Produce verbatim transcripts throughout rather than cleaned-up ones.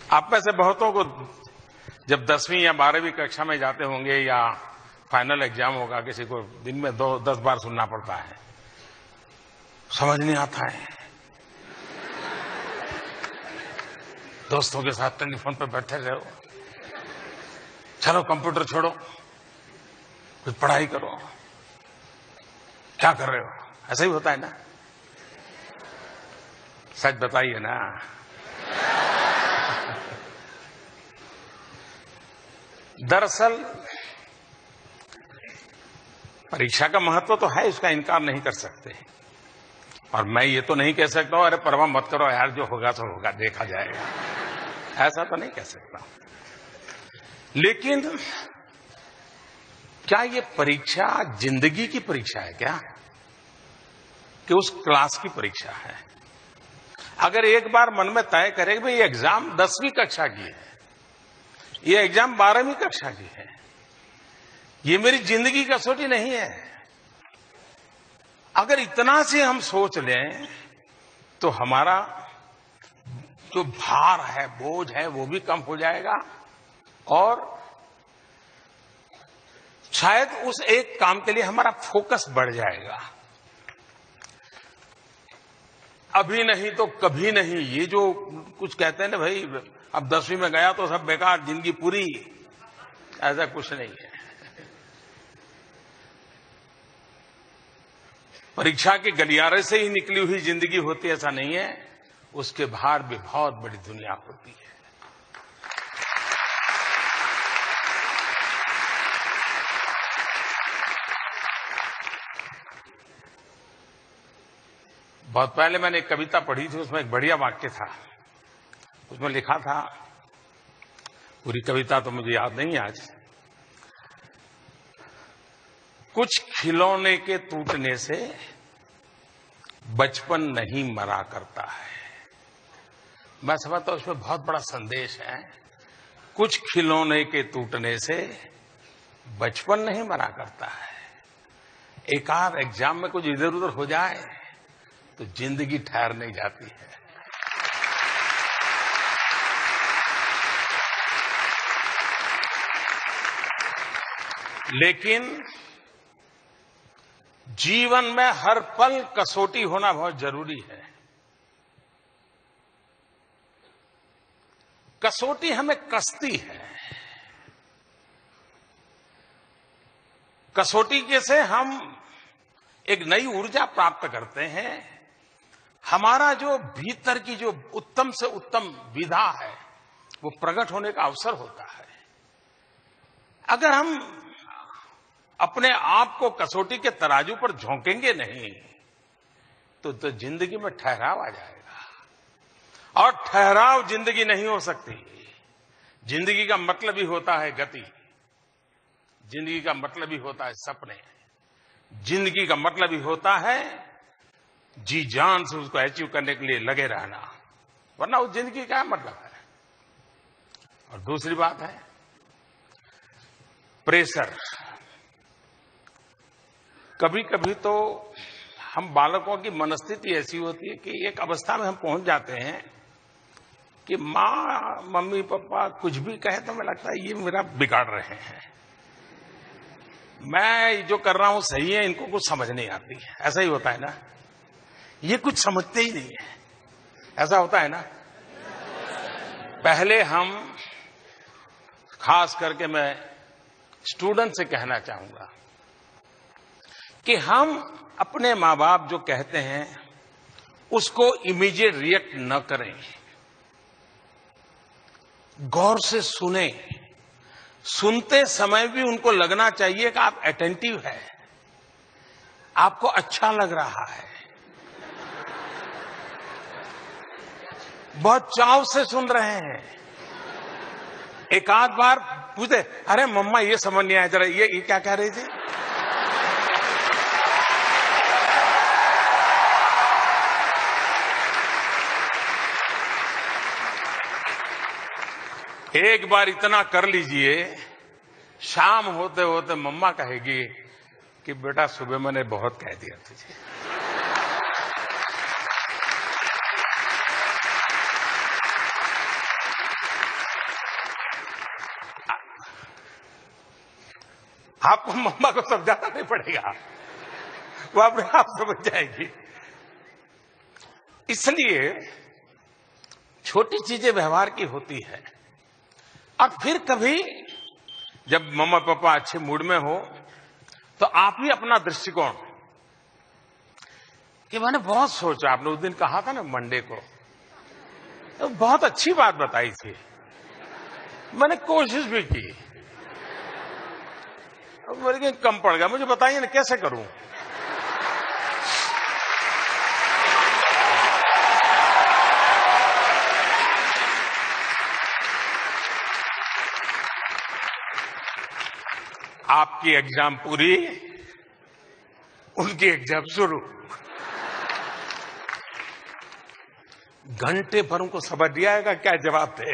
आप में से बहुतों को जब दसवीं या बारहवीं कक्षा में जाते होंगे या फाइनल एग्जाम होगा, किसी को दिन में दो दस बार सुनना पड़ता है, समझ नहीं आता है। दोस्तों के साथ टेलीफोन पर बैठे रहो, चलो कंप्यूटर छोड़ो, कुछ पढ़ाई करो, क्या कर रहे हो? ऐसा ही होता है ना? सच बताइए ना। दरअसल परीक्षा का महत्व तो है, इसका इनकार नहीं कर सकते। और मैं ये तो नहीं कह सकता हूं अरे परवाह मत करो यार, जो होगा तो होगा, देखा जाएगा, ऐसा तो नहीं कह सकता। लेकिन क्या ये परीक्षा जिंदगी की परीक्षा है क्या, कि उस क्लास की परीक्षा है? अगर एक बार मन में तय करे कि भाई ये एग्जाम दसवीं कक्षा की है, ये एग्जाम बारहवीं कक्षा की है, ये मेरी जिंदगी की कसौटी नहीं है, अगर इतना से हम सोच लें तो हमारा जो भार है, बोझ है, वो भी कम हो जाएगा और शायद उस एक काम के लिए हमारा फोकस बढ़ जाएगा। अभी नहीं तो कभी नहीं, ये जो कुछ कहते हैं ना भाई अब दसवीं में गया तो सब बेकार, जिंदगी पूरी, ऐसा कुछ नहीं है। परीक्षा के गलियारे से ही निकली हुई जिंदगी होती, ऐसा नहीं है, उसके बाहर भी बहुत बड़ी दुनिया होती है। बहुत पहले मैंने एक कविता पढ़ी थी, उसमें एक बढ़िया वाक्य था। उसमें लिखा था, पूरी कविता तो मुझे याद नहीं आज, कुछ खिलौने के टूटने से बचपन नहीं मरा करता है। मैं समझता हूं उसमें बहुत बड़ा संदेश है। कुछ खिलौने के टूटने से बचपन नहीं मरा करता है। एक आध एग्जाम में कुछ इधर उधर हो जाए तो जिंदगी ठहर नहीं जाती है। लेकिन जीवन में हर पल कसौटी होना बहुत जरूरी है। कसौटी हमें कसती है। कसौटी के से हम एक नई ऊर्जा प्राप्त करते हैं। हमारा जो भीतर की जो उत्तम से उत्तम विधा है वो प्रकट होने का अवसर होता है। अगर हम अपने आप को कसौटी के तराजू पर झोंकेंगे नहीं तो, तो जिंदगी में ठहराव आ जाएगा, और ठहराव जिंदगी नहीं हो सकती। जिंदगी का मतलब ही होता है गति, जिंदगी का मतलब ही होता है सपने, जिंदगी का मतलब ही होता है जी जान से उसको अचीव करने के लिए लगे रहना, वरना उस जिंदगी का मतलब है। और दूसरी बात है प्रेशर। कभी कभी तो हम बालकों की मनस्थिति ऐसी होती है कि एक अवस्था में हम पहुंच जाते हैं कि माँ मम्मी पापा कुछ भी कहे तो हमें लगता है ये मेरा बिगाड़ रहे हैं, मैं जो कर रहा हूं सही है, इनको कुछ समझ नहीं आती। ऐसा ही होता है ना, ये कुछ समझते ही नहीं है, ऐसा होता है ना। पहले हम, खास करके मैं स्टूडेंट से कहना चाहूंगा कि हम अपने माँ बाप जो कहते हैं उसको इमीडिएट रिएक्ट न करें, गौर से सुने। सुनते समय भी उनको लगना चाहिए कि आप अटेंटिव है, आपको अच्छा लग रहा है, बहुत चाव से सुन रहे हैं। एक आध बार पूछते, अरे मम्मा ये समझ नहीं आया, जरा ये, ये क्या कह रही थी। एक बार इतना कर लीजिए, शाम होते होते मम्मा कहेगी कि बेटा सुबह मैंने बहुत कह दिया तुझे। आपको मम्मा को समझाना नहीं पड़ेगा, वो अपने आप समझ जाएगी। इसलिए छोटी चीजें व्यवहार की होती है। और फिर कभी जब मम्मा पापा अच्छे मूड में हो तो आप भी अपना दृष्टिकोण, कि मैंने बहुत सोचा, आपने उस दिन कहा था ना मंडे को, तो बहुत अच्छी बात बताई थी, मैंने कोशिश भी की, मेरे कम पड़ गया, मुझे बताइए ना कैसे करूं। आपकी एग्जाम पूरी, उनकी एग्जाम शुरू। घंटे भर उनको समझ नहीं आएगा क्या जवाब दे।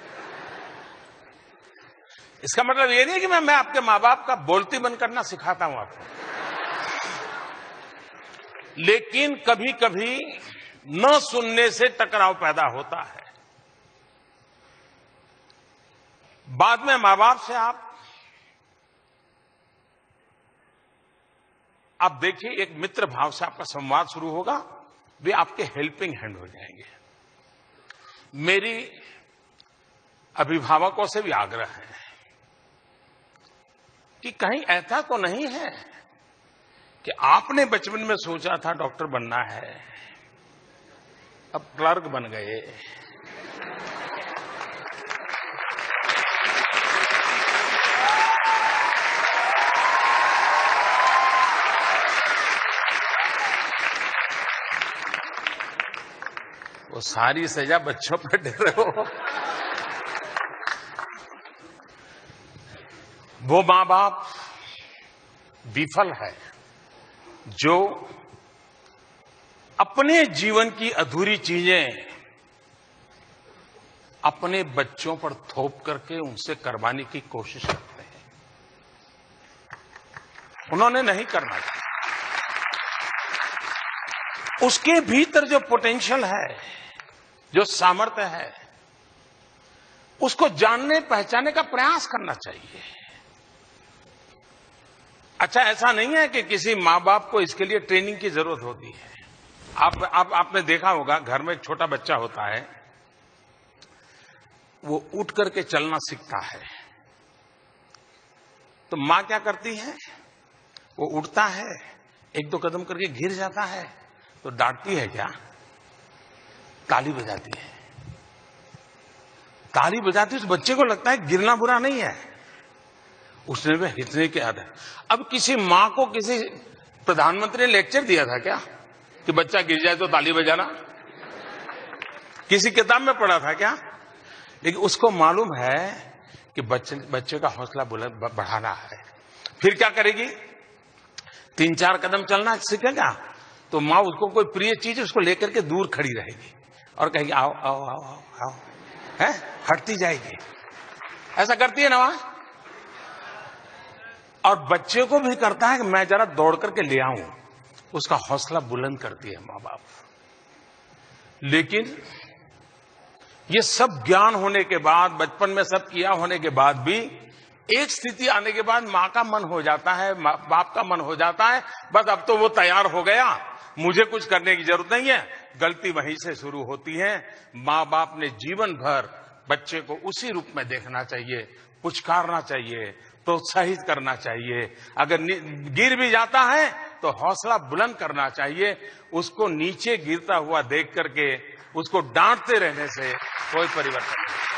इसका मतलब ये नहीं कि मैं मैं आपके माँ बाप का बोलती बंद करना सिखाता हूं आपको, लेकिन कभी कभी न सुनने से टकराव पैदा होता है। बाद में माँ बाप से आप आप देखिए, एक मित्र भाव से आपका संवाद शुरू होगा, वे आपके हेल्पिंग हैंड हो जाएंगे। मेरी अभिभावकों से भी आग्रह है कि कहीं ऐसा तो नहीं है कि आपने बचपन में सोचा था डॉक्टर बनना है, अब क्लर्क बन गए। वो सारी सजा बच्चों पर दे रहे हो। वो मां बाप विफल है जो अपने जीवन की अधूरी चीजें अपने बच्चों पर थोप करके उनसे करवाने की कोशिश करते हैं। उन्होंने नहीं करना चाहिए। उसके भीतर जो पोटेंशियल है, जो सामर्थ्य है, उसको जानने पहचानने का प्रयास करना चाहिए। अच्छा, ऐसा नहीं है कि किसी मां बाप को इसके लिए ट्रेनिंग की जरूरत होती है। आप, आप आपने देखा होगा, घर में एक छोटा बच्चा होता है, वो उठ करके चलना सीखता है, तो मां क्या करती है, वो उठता है, एक दो कदम करके गिर जाता है, तो डांटती है क्या, ताली बजाती है। ताली बजाती, उस बच्चे को लगता है गिरना बुरा नहीं है, उसने भी हिचने की आदत। अब किसी मां को किसी प्रधानमंत्री ने लेक्चर दिया था क्या कि बच्चा गिर जाए तो ताली बजाना? किसी किताब में पढ़ा था क्या? लेकिन उसको मालूम है कि बच्चे बच्चे का हौसला बुलंद बढ़ाना है। फिर क्या करेगी, तीन चार कदम चलना सीखेगा तो मां उसको कोई प्रिय चीज उसको लेकर के दूर खड़ी रहेगी और कहेगी आओ आओ आओ आओ आओ, है हटती जाएगी। ऐसा करती है ना मां। और बच्चे को भी करता है कि मैं जरा दौड़ करके ले आऊं, उसका हौसला बुलंद करती है मां बाप। लेकिन ये सब ज्ञान होने के बाद, बचपन में सब किया होने के बाद भी एक स्थिति आने के बाद मां का मन हो जाता है, बाप का मन हो जाता है, बस अब तो वो तैयार हो गया, मुझे कुछ करने की जरूरत नहीं है। गलती वहीं से शुरू होती है। मां बाप ने जीवन भर बच्चे को उसी रूप में देखना चाहिए, पुचकारना चाहिए, प्रोत्साहित करना चाहिए। अगर गिर भी जाता है तो हौसला बुलंद करना चाहिए। उसको नीचे गिरता हुआ देख करके उसको डांटते रहने से कोई परिवर्तन नहीं।